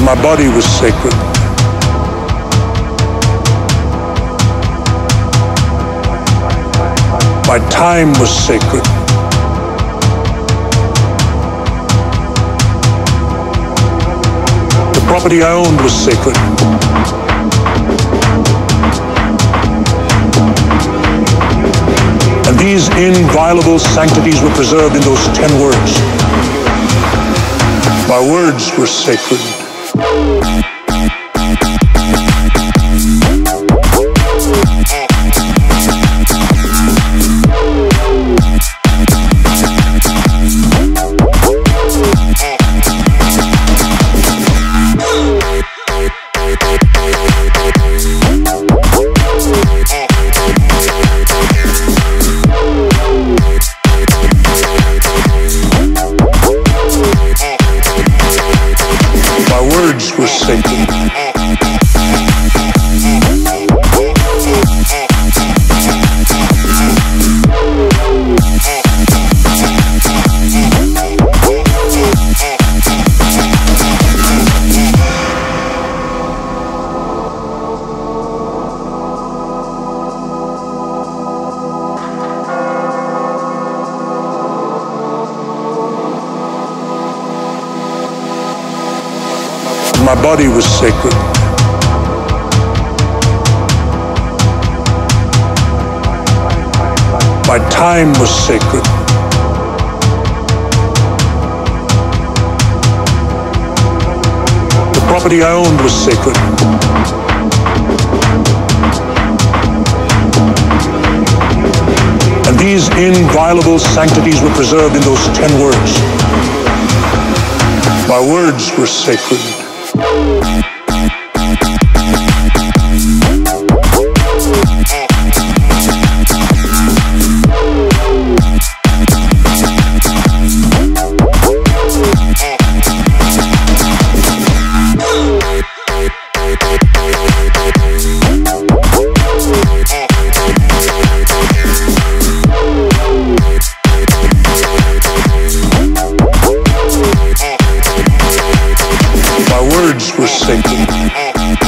My body was sacred. My time was sacred. The property I owned was sacred. And these inviolable sanctities were preserved in those 10 words. My words were sacred. Were sacred. My body was sacred. My time was sacred. The property I owned was sacred. And these inviolable sanctities were preserved in those 10 words. My words were sacred. My words were sacred.